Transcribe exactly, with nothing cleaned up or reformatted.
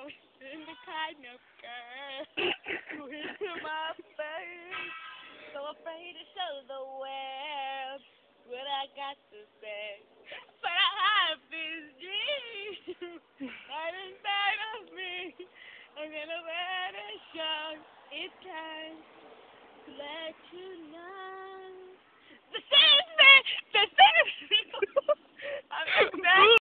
always been the kind of girl who hits to my face. So afraid to show the world what I got to say. But I have this dream right inside of me. I'm gonna let it show. It's time to let you know.